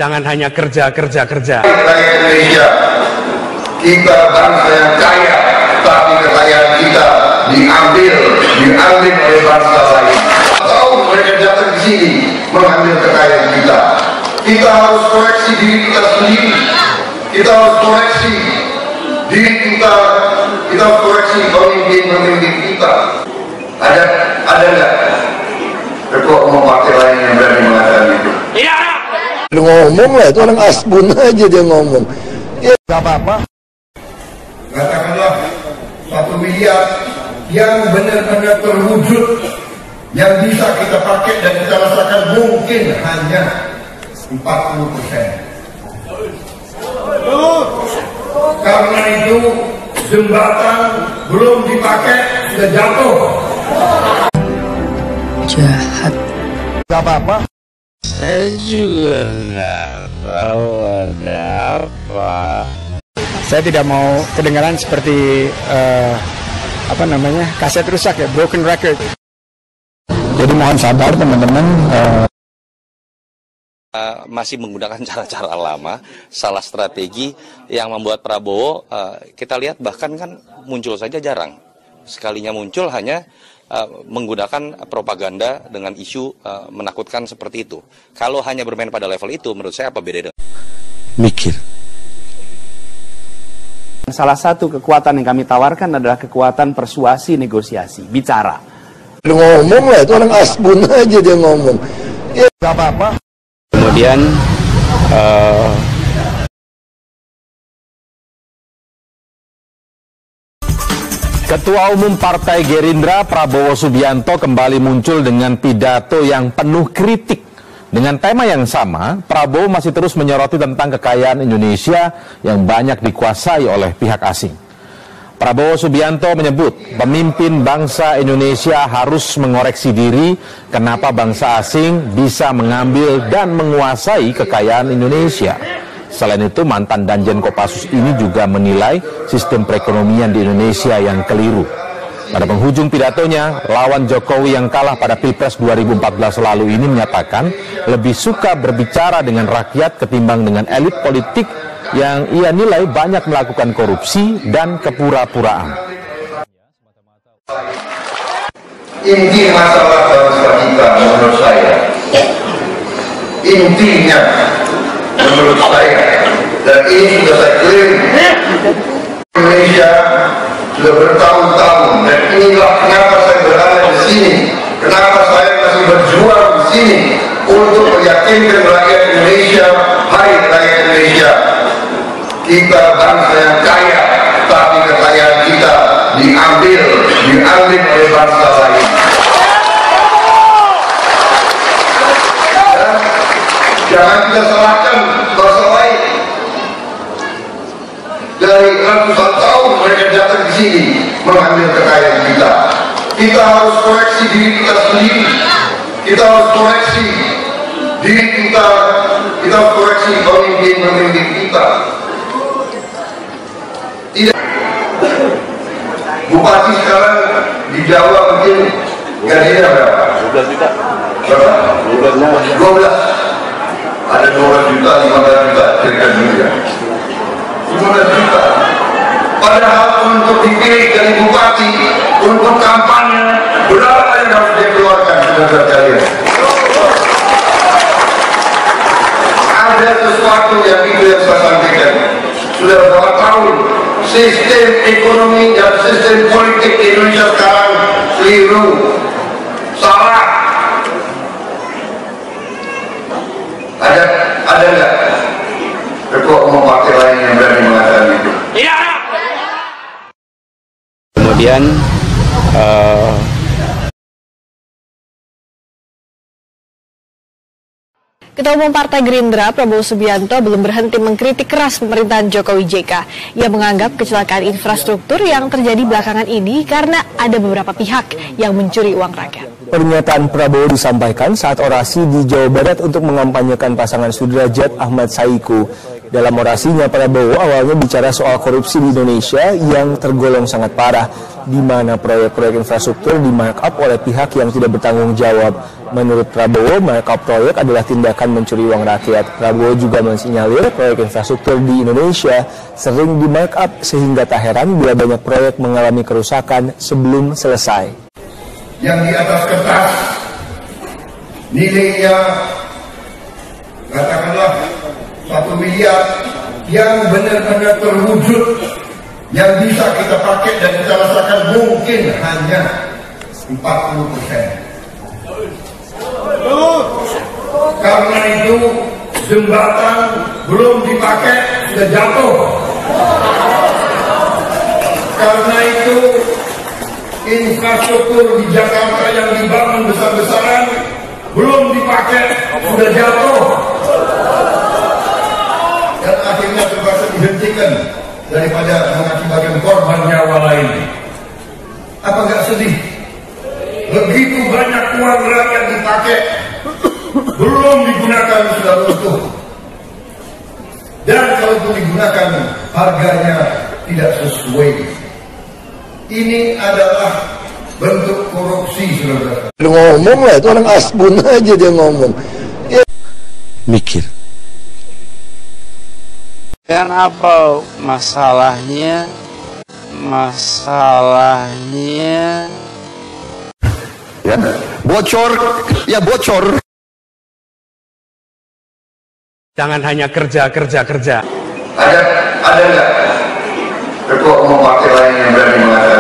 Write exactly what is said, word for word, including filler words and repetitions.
Jangan hanya kerja, kerja, kerja. Rakyat Indonesia, kita bangsa yang kaya, tapi kekayaan kita diambil, diambil oleh bangsa lain. Tahu mereka datang ke sini mengambil kekayaan kita. Kita harus koreksi diri kita sendiri. Kita harus koreksi diri kita. Kita harus koreksi pemimpin-pemimpin kita. Ada, ada nggak ketua umum partai lain yang berani mengatakan itu? Iya. Ngomong lah, itu orang asbun aja dia ngomong. Ya nggak apa-apa. Katakanlah satu miliar yang benar-benar terwujud, yang bisa kita pakai dan kita rasakan mungkin hanya empat puluh persen. Karena itu jembatan belum dipakai sudah jatuh. Jahat. Gak apa-apa. Saya juga nggak tahu ada apa. Saya tidak mau kedengaran seperti uh, apa namanya kaset rusak ya, broken record. Jadi mohon sabar teman-teman. Uh... Uh, masih menggunakan cara-cara lama, salah strategi yang membuat Prabowo uh, kita lihat bahkan kan muncul saja jarang. Sekalinya muncul hanya uh, menggunakan propaganda dengan isu uh, menakutkan seperti itu. Kalau hanya bermain pada level itu, menurut saya apa beda dengan mikir? Salah satu kekuatan yang kami tawarkan adalah kekuatan persuasi, negosiasi, bicara. Ngomong lah, itu orang asbun aja dia ngomong. Ya nggak apa-apa. Kemudian uh, Ketua Umum Partai Gerindra Prabowo Subianto kembali muncul dengan pidato yang penuh kritik. Dengan tema yang sama, Prabowo masih terus menyoroti tentang kekayaan Indonesia yang banyak dikuasai oleh pihak asing. Prabowo Subianto menyebut pemimpin bangsa Indonesia harus mengoreksi diri kenapa bangsa asing bisa mengambil dan menguasai kekayaan Indonesia. Selain itu, mantan Danjen Kopassus ini juga menilai sistem perekonomian di Indonesia yang keliru. Pada penghujung pidatonya, lawan Jokowi yang kalah pada Pilpres dua ribu empat belas lalu ini menyatakan lebih suka berbicara dengan rakyat ketimbang dengan elit politik yang ia nilai banyak melakukan korupsi dan kepura-puraan. Inti masalah bangsa kita menurut saya, intinya menurut saya, dan ini sudah saya klaim, Indonesia sudah bertahun-tahun, dan inilah kenapa saya berada di sini, kenapa saya masih berjuang di sini untuk meyakinkan rakyat Indonesia, hai rakyat Indonesia, kita bangsa yang kaya, tapi kekayaan kita diambil, diambil oleh bangsa lain. Dan jangan kita salahkan bangsa lain. Dari ratusan tahun mereka datang ke sini mengambil kekayaan kita. Kita harus koreksi diri kita sendiri. Kita harus koreksi diri kita. Kita harus koreksi pemimpin-pemimpin kita. Tidak. Bupati sekarang di Jawa mungkin gajinya berapa? dua belas juta. Berapa? dua belas. Ada dua belas juta, lima belas juta serikat juga. lima belas juta. Padahal untuk dipilih dari bupati, untuk kampanye, berapa yang harus dia keluarkan, saudara kalian? Ada sesuatu yang itu yang saya sampaikan. Sudah berapa tahun sistem ekonomi dan sistem politik Indonesia sekarang keliru, salah. Ada ada nggak ketua umum partai lain yang berani mengatakan itu? Iya. kemudian uh, Ketua Umum Partai Gerindra Prabowo Subianto belum berhenti mengkritik keras pemerintahan Jokowi J K. Ia menganggap kecelakaan infrastruktur yang terjadi belakangan ini karena ada beberapa pihak yang mencuri uang rakyat. Pernyataan Prabowo disampaikan saat orasi di Jawa Barat untuk mengampanyekan pasangan Sudrajat Ahmad Saiku. Dalam orasinya, Prabowo awalnya bicara soal korupsi di Indonesia yang tergolong sangat parah, di mana proyek-proyek infrastruktur di-markup oleh pihak yang tidak bertanggung jawab. Menurut Prabowo, markup proyek adalah tindakan mencuri uang rakyat. Prabowo juga mensinyalir proyek infrastruktur di Indonesia sering di-markup sehingga tak heran bila banyak proyek mengalami kerusakan sebelum selesai. Yang di atas kertas nilainya katakanlah satu miliar, yang benar-benar terwujud, yang bisa kita pakai dan kita rasakan mungkin hanya empat puluh persen. Karena itu jembatan belum dipakai sudah jatuh. Karena itu infrastruktur di Jakarta yang dibangun besar-besaran belum dipakai sudah jatuh. Dan akhirnya terpaksa dihentikan daripada mengakibatkan korban nyawa lain. Apa nggak sedih? Begitu banyak uang rakyat dipakai, belum digunakan sudah runtuh. Dan kalau itu digunakan, harganya tidak sesuai. Ini adalah bentuk korupsi, saudara. Ngomong lah, itu orang asbun aja dia ngomong. Ya. Mikir. Kenapa masalahnya? Masalahnya ya, bocor, ya bocor. Jangan hanya kerja, kerja, kerja. Ada, ada nggak ketua umum partai lain yang berani mengatakan